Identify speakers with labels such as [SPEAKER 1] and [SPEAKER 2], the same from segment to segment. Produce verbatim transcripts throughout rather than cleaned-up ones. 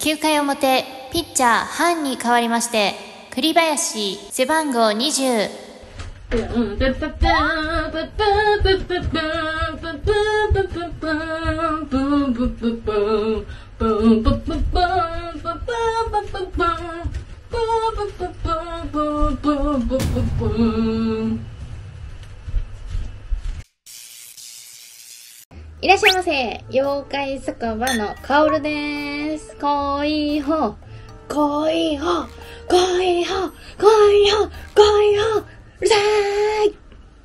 [SPEAKER 1] きゅうかい表、ピッチャー、ハンに代わりまして、栗林、背番号にじゅう。いらっしゃいませ。妖怪酒場のカオルでーす。こいほ、こいほ、こいほ、こいほ、こいほ、うるさーい。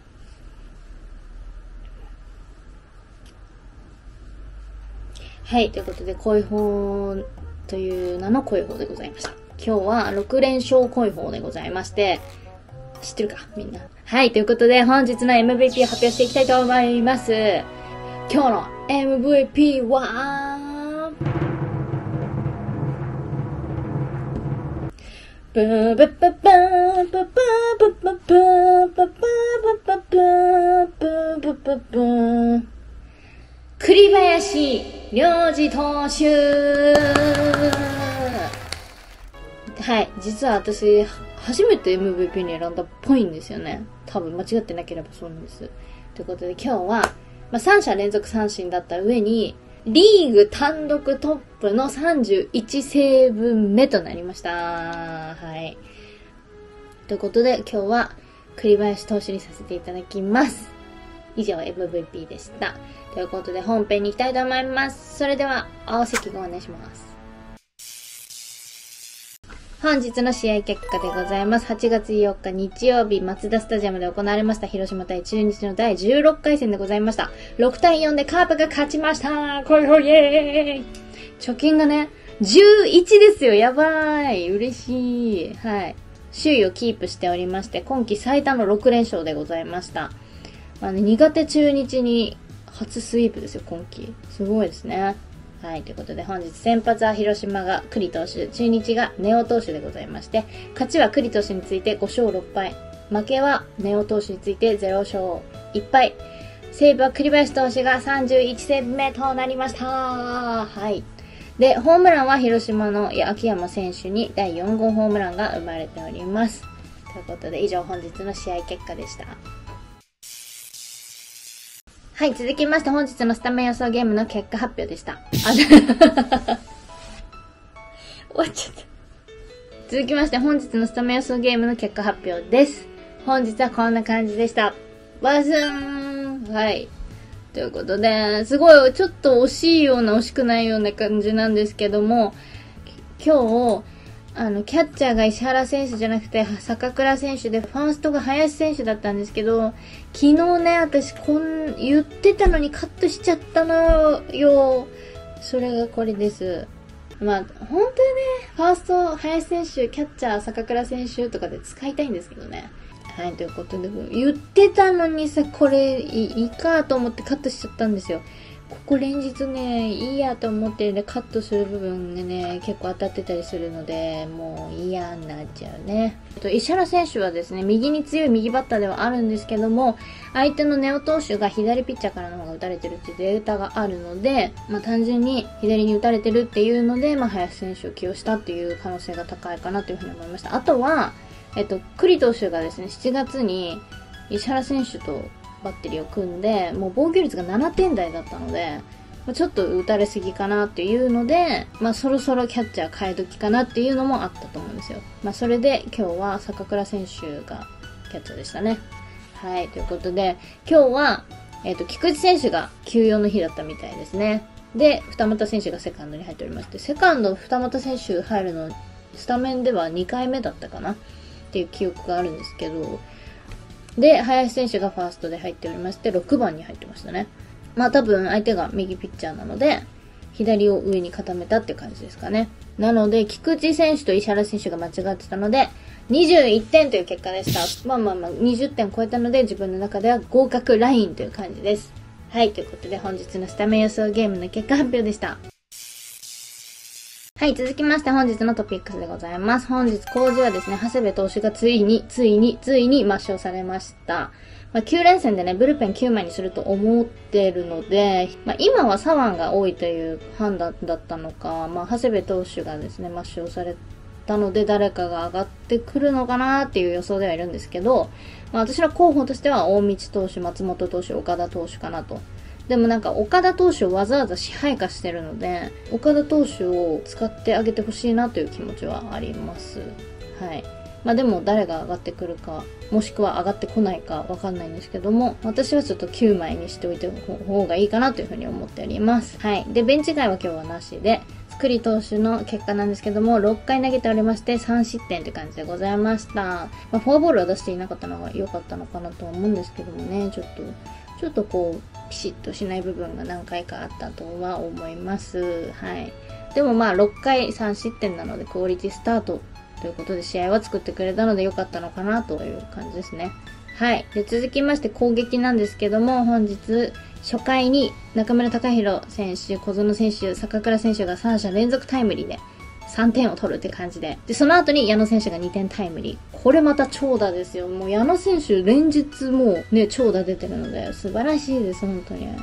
[SPEAKER 1] はい、ということで、恋法という名の恋法でございました。今日はろく連勝恋法でございまして、知ってるかみんな。はい、ということで、本日の エムブイピー を発表していきたいと思います。今日の エムブイピー は、ブーブッブッブーブッブーブッブッブッブーブッブッブーブッブッブーブッブー栗林良二投手。はい、実は私初めて エムブイピー に選んだっぽいんですよね。多分間違ってなければそうなんです。ということで今日はまあ、さん者連続三振だった上に、リーグ単独トップのさんじゅういちセーブ目となりました。はい。ということで、今日は栗林投手にさせていただきます。以上 エムブイピー でした。ということで、本編に行きたいと思います。それでは、青関がお願いします。本日の試合結果でございます。はちがつよっか日曜日、マツダスタジアムで行われました広島対中日のだいじゅうろっかい戦でございました。ろくたいよんでカープが勝ちました。こいほイエーイ。貯金がね、じゅういちですよ。やばい。嬉しい。はい。首位をキープしておりまして、今季最多のろく連勝でございました。まあね、苦手中日に初スイープですよ、今季。すごいですね。はい、ということで本日先発は広島が栗投手、中日が根尾投手でございまして、勝ちは栗投手についてごしょうろっぱい、負けは根尾投手についてゼロしょういっぱい、セーブは栗林投手がさんじゅういちセーブ目となりました。はい。で、ホームランは広島の秋山選手にだいよんごうホームランが生まれております。ということで以上本日の試合結果でした。はい、続きまして本日のスタメン予想ゲームの結果発表でした。あ、終わっちゃった。続きまして本日のスタメン予想ゲームの結果発表です。本日はこんな感じでした。バズーン。はい。ということで、すごいちょっと惜しいような惜しくないような感じなんですけども、今日、あの、キャッチャーが石原選手じゃなくて、坂倉選手で、ファーストが林選手だったんですけど、昨日ね、私、こん、言ってたのにカットしちゃったのよ。それがこれです。まあ、本当はね、ファースト、林選手、キャッチャー、坂倉選手とかで使いたいんですけどね。はい、ということで、言ってたのにさ、これ、いいかと思ってカットしちゃったんですよ。ここ連日ね、いいやと思ってね、カットする部分がね、結構当たってたりするので、もう嫌になっちゃうね。石原選手はですね、右に強い右バッターではあるんですけども、相手の根尾投手が左ピッチャーからの方が打たれてるっていうデータがあるので、まあ単純に左に打たれてるっていうので、まあ林選手を起用したっていう可能性が高いかなというふうに思いました。あとは、えっと、栗投手がですね、しちがつに石原選手とバッテリーを組んで、もう防御率がななてんだいだったので、まあ、ちょっと打たれすぎかなっていうので、まあそろそろキャッチャー変え時かなっていうのもあったと思うんですよ。まあそれで今日は坂倉選手がキャッチャーでしたね。はい、ということで、今日は、えっと、菊池選手が休養の日だったみたいですね。で、二俣選手がセカンドに入っておりまして、セカンド二俣選手入るの、スタメンではにかいめだったかなっていう記憶があるんですけど、で、林選手がファーストで入っておりまして、ろくばんに入ってましたね。まあ多分相手が右ピッチャーなので、左を上に固めたって感じですかね。なので、菊池選手と石原選手が間違ってたので、にじゅういってんという結果でした。まあまあまあ、にじゅってん超えたので、自分の中では合格ラインという感じです。はい、ということで本日のスタメン予想ゲームの結果発表でした。はい、続きまして本日のトピックスでございます。本日工事はですね、長谷部投手がついに、ついに、ついに抹消されました。 まあ、きゅう連戦でね、ブルペンきゅうまいにすると思ってるので、まあ、今は左腕が多いという判断だったのか、まあ、長谷部投手がですね、抹消されたので、誰かが上がってくるのかなっていう予想ではいるんですけど、まあ、私の候補としては、大道投手、松本投手、岡田投手かなと。でもなんか、岡田投手をわざわざ支配下してるので、岡田投手を使ってあげてほしいなという気持ちはあります。はい。まあでも誰が上がってくるか、もしくは上がってこないかわかんないんですけども、私はちょっときゅうまいにしておいて方がいいかなというふうに思っております。はい。で、ベンチ外は今日はなしで、スクリ投手の結果なんですけども、ろっかい投げておりましてさん失点という感じでございました。まあ、フォアボールは出していなかったのが良かったのかなとは思うんですけどもね、ちょっと、ちょっとこう、ピシッとしない部分が何回かあったとは思います。はい。でもまあ、ろっかいさん失点なので、クオリティスタートということで試合は作ってくれたので良かったのかなという感じですね。はい。で、続きまして攻撃なんですけども、本日、初回に中村隆弘選手、小園選手、坂倉選手がさん者連続タイムリーでさんてんを取るって感じで。で、その後に矢野選手がにてんタイムリー。これまた長打ですよ。もう矢野選手連日もうね、長打出てるので素晴らしいです、本当に。はい。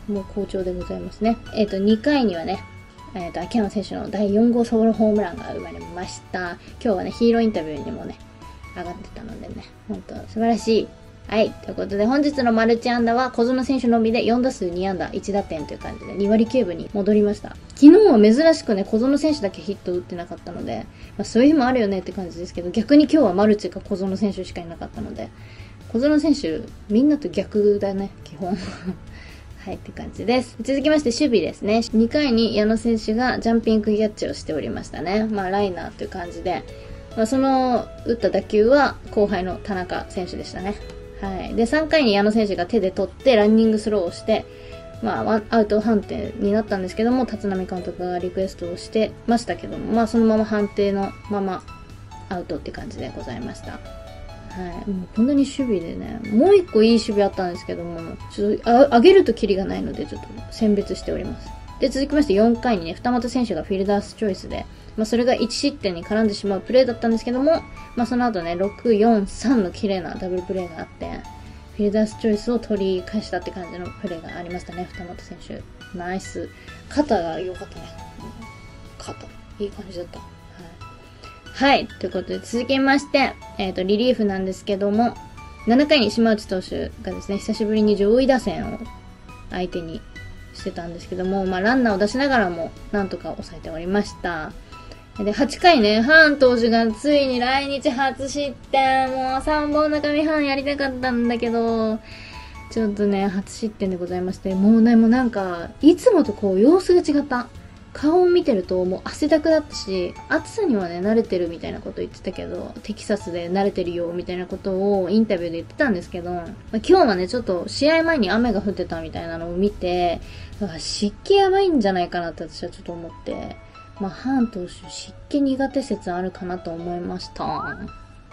[SPEAKER 1] もう好調でございますね。えっと、にかいにはね、えっと、秋山選手のだいよん号ソロホームランが生まれました。今日はね、ヒーローインタビューにもね、上がってたのでね、本当素晴らしい。はい。ということで、本日のマルチ安打は小園選手のみでよん打数に安打いち打点という感じでに割きゅうぶに戻りました。昨日は珍しくね、小園選手だけヒット打ってなかったので、まあ、そういう日もあるよねって感じですけど、逆に今日はマルチが小園選手しかいなかったので、小園選手、みんなと逆だね、基本。はい、って感じです。続きまして守備ですね。にかいに矢野選手がジャンピングキャッチをしておりましたね。まあライナーという感じで、まあ、その打った打球は後輩の田中選手でしたね。はい。で、さんかいに矢野選手が手で取ってランニングスローをして、まあワンアウト判定になったんですけども、立浪監督がリクエストをしてましたけども、まあそのまま判定のままアウトって感じでございました。はい。もうこんなに守備でね、もう一個いい守備あったんですけども、ちょっとあ上げるとキリがないので、ちょっと選別しております。で、続きましてよんかいにね、二俣選手がフィルダースチョイスで、まあそれがいち失点に絡んでしまうプレーだったんですけども、まあその後ね、ろく、よん、さんの綺麗なダブルプレーがあって、フィルダースチョイスを取り返したって感じのプレーがありましたね、二俣選手。ナイス。肩が良かったね。肩。いい感じだった。はい。ということで、続きまして、えっと、リリーフなんですけども、ななかいに島内投手がですね、久しぶりに上位打線を相手にしてたんですけども、まあ、ランナーを出しながらも、なんとか抑えておりました。で、はちかいね、ハーン投手がついに来日初失点。もうさんぼん中身ハーンやりたかったんだけど、ちょっとね、初失点でございまして、もうね、もうなんか、いつもとこう、様子が違った。顔を見てるともう汗だくだったし、暑さにはね、慣れてるみたいなこと言ってたけど、テキサスで慣れてるよみたいなことをインタビューで言ってたんですけど、まあ、今日はね、ちょっと試合前に雨が降ってたみたいなのを見て、湿気やばいんじゃないかなって私はちょっと思って、まあ、ハーン投手、湿気苦手説あるかなと思いました。うん、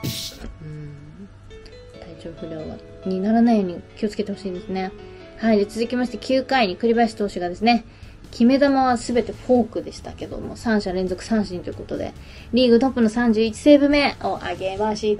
[SPEAKER 1] 体調不良にならないように気をつけてほしいですね。はい。で、続きましてきゅうかいに栗林投手がですね、決め球はすべてフォークでしたけども、さん者連続三振ということで、リーグトップのさんじゅういちセーブ目を挙げました。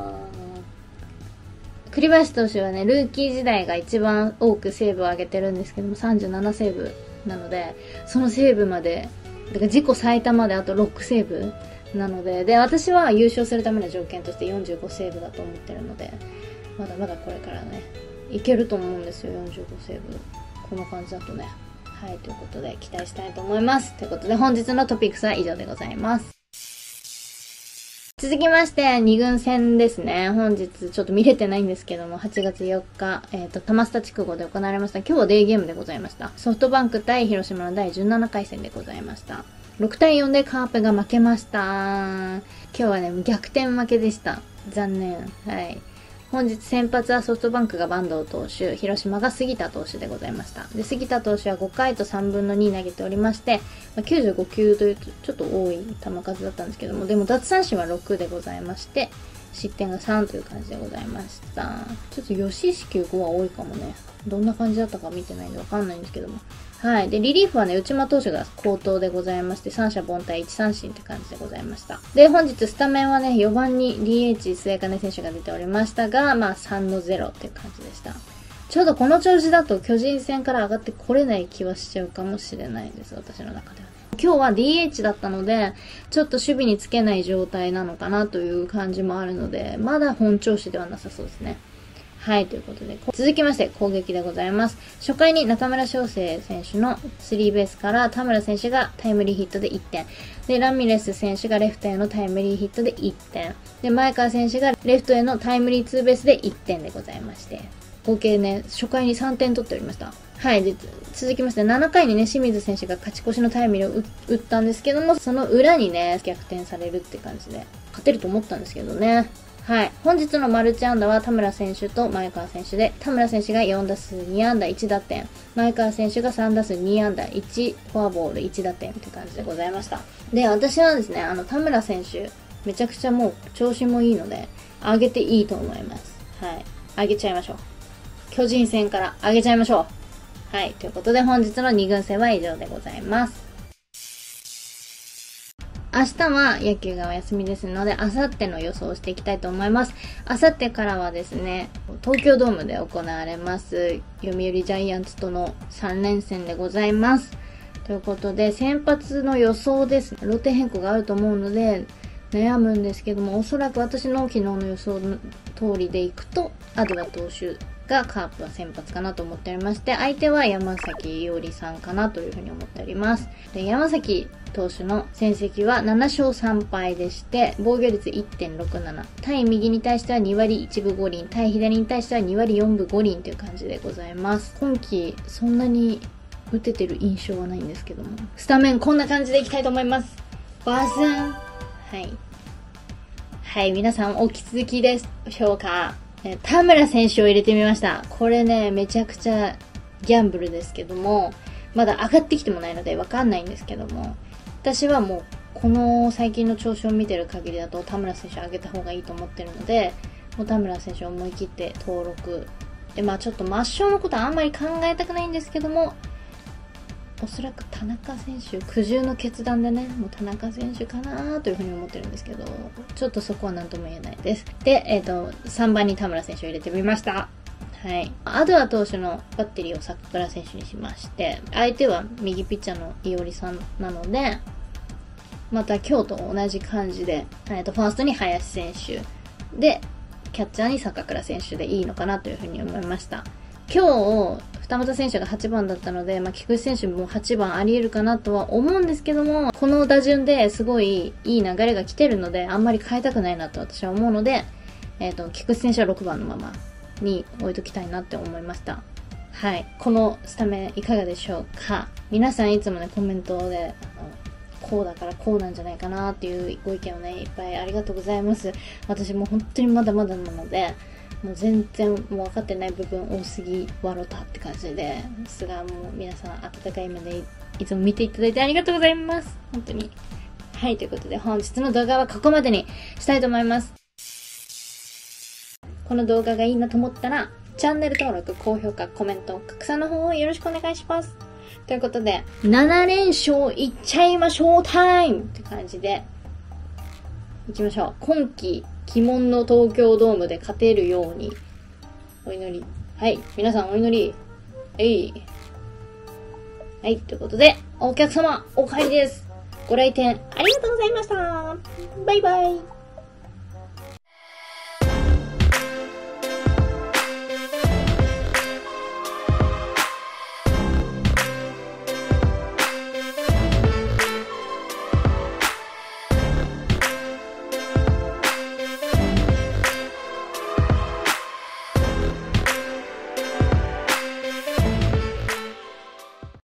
[SPEAKER 1] 栗林投手はね、ルーキー時代が一番多くセーブを挙げてるんですけども、さんじゅうななセーブなので、そのセーブまで、だから自己最多まであとろくセーブなので、で、私は優勝するための条件としてよんじゅうごセーブだと思ってるので、まだまだこれからね、いけると思うんですよ、よんじゅうごセーブ。この感じだとね。はい、ということで期待したいと思います。ということで本日のトピックスは以上でございます。続きましてに軍戦ですね。本日ちょっと見れてないんですけども、はちがつよっか、えっと、玉スタ筑後で行われました。今日はデーゲームでございました。ソフトバンク対広島のだいじゅうななかい戦でございました。ろくたいよんでカープが負けました。今日はね、逆転負けでした。残念。はい。本日先発はソフトバンクが坂東投手、広島が杉田投手でございました。で、杉田投手はごかいとさんぶんのに投げておりまして、まあ、きゅうじゅうごきゅうというちょっと多い球数だったんですけども、でも奪三振はろくでございまして、 失点がさんという感じでございました。ちょっと吉四球ごは多いかもね。どんな感じだったか見てないんでわかんないんですけども。はい。で、リリーフはね、内間投手が好投でございまして、三者凡退いち三振って感じでございました。で、本日スタメンはね、よばんに ディーエイチ 末金選手が出ておりましたが、まあさんのゼロっていう感じでした。ちょうどこの調子だと巨人戦から上がってこれない気はしちゃうかもしれないです、私の中では。今日は ディーエイチ だったので、ちょっと守備につけない状態なのかなという感じもあるので、まだ本調子ではなさそうですね。はい、ということで、続きまして攻撃でございます。初回に中村翔成選手のスリーベースから田村選手がタイムリーヒットでいってん。で、ラミレス選手がレフトへのタイムリーヒットでいってん。で、前川選手がレフトへのタイムリーツーベースでいってんでございまして、合計ね、初回にさんてん取っておりました。はい。で、続きまして、ななかいにね、清水選手が勝ち越しのタイムリーを打ったんですけども、その裏にね、逆転されるって感じで、勝てると思ったんですけどね。はい。本日のマルチ安打は田村選手と前川選手で、田村選手がよんだすうにあんだいちだてん、前川選手がさんだすうにあんだいちフォアボールいちだてんって感じでございました。で、私はですね、あの、田村選手、めちゃくちゃもう調子もいいので、上げていいと思います。はい。上げちゃいましょう。巨人戦から上げちゃいましょう。はい。ということで本日のに軍戦は以上でございます。明日は野球がお休みですので、明後日の予想をしていきたいと思います。明後日からはですね、東京ドームで行われます、読売ジャイアンツとのさんれんせんでございます。ということで、先発の予想ですね。ローテ変更があると思うので、悩むんですけども、おそらく私の昨日の予想の通りでいくと、アドゥア投手がカープは先発かなと思っておりまして、相手は山崎伊織さんかなというふうに思っております。で、山崎投手の戦績はななしょうさんぱいでして、防御率 いってんろくなな。対右に対してはにわりいちぶごりん、対左に対してはにわりよんぶごりんという感じでございます。今季、そんなに打ててる印象はないんですけども、スタメンこんな感じでいきたいと思います。バズン。はい。はい、皆さんお気づきでしょうか？田村選手を入れてみました。これね、めちゃくちゃギャンブルですけども、まだ上がってきてもないのでわかんないんですけども、私はもうこの最近の調子を見てる限りだと田村選手上げた方がいいと思ってるので、もう田村選手を思い切って登録。で、まあちょっと抹消のことはあんまり考えたくないんですけども、おそらく田中選手、苦渋の決断でね、もう田中選手かなというふうに思ってるんですけど、ちょっとそこは何とも言えないです。で、えっと、さんばんに田村選手を入れてみました。はい。アドア投手のバッテリーを桜選手にしまして、相手は右ピッチャーの伊織さんなので、また今日と同じ感じで、えっと、ファーストに林選手、で、キャッチャーに坂倉選手でいいのかなというふうに思いました。今日、二俣選手がはちばんだったので、まあ、菊池選手もはちばんあり得るかなとは思うんですけども、この打順ですごいいい流れが来てるので、あんまり変えたくないなと私は思うので、えっと、菊池選手はろくばんのままに置いときたいなって思いました。はい。このスタメンいかがでしょうか？皆さんいつもね、コメントで、あの、こうだからこうなんじゃないかなっていうご意見をね、いっぱいありがとうございます。私も本当にまだまだなので、もう全然もう分かってない部分多すぎ笑ったって感じですが、もう皆さん温かい目でいつも見ていただいてありがとうございます。本当に。はい、ということで本日の動画はここまでにしたいと思います。この動画がいいなと思ったら、チャンネル登録、高評価、コメント、拡散の方をよろしくお願いします。ということで、ななれんしょういっちゃいましょうタイムって感じで、いきましょう。今季、鬼門の東京ドームで勝てるように、お祈り。はい。皆さんお祈り。えい。はい。ということで、お客様、お帰りです。ご来店ありがとうございました。バイバイ。